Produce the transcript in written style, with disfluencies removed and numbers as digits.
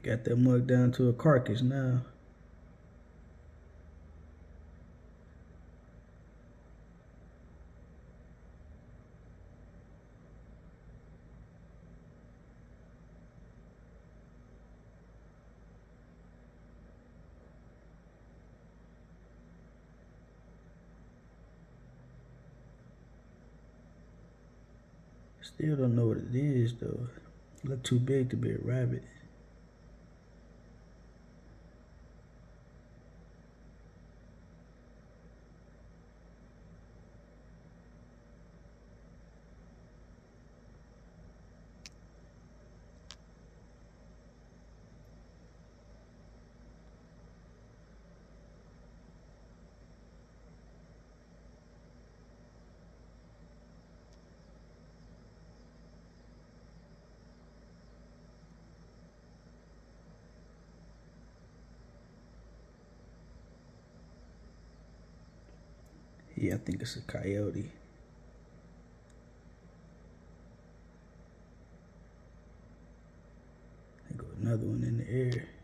Got that mug down to a carcass now. Still don't know what it is though. It look too big to be a rabbit. Yeah, I think it's a coyote. There go another one in the air.